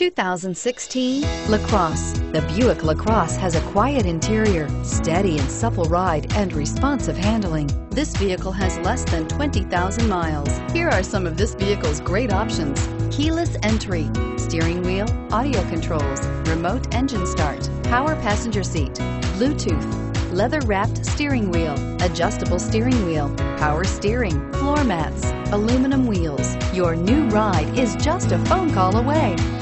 2016 LaCrosse. The Buick LaCrosse has a quiet interior, steady and supple ride, and responsive handling. This vehicle has less than 20,000 miles. Here are some of this vehicle's great options: keyless entry, steering wheel audio controls, remote engine start, power passenger seat, Bluetooth, leather-wrapped steering wheel, adjustable steering wheel, power steering, floor mats, aluminum wheels. Your new ride is just a phone call away.